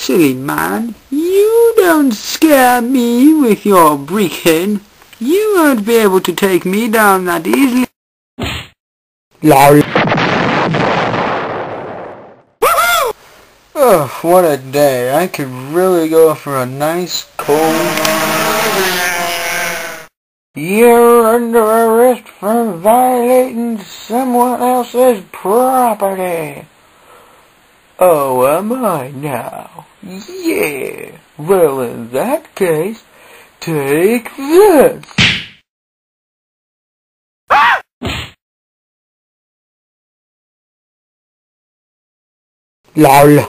silly man. You don't scare me with your brickhead. You won't be able to take me down that easily. LOL. Oh, what a day. I could really go for a nice cold... You're under arrest for violating someone else's property. Oh, am I now? Yeah. Well, in that case, take this. LOL.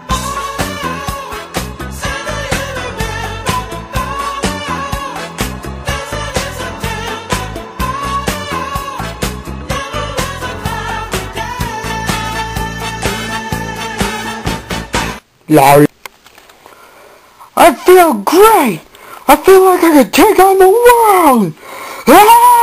LOL. I feel great! I feel like I could take on the world! Ah!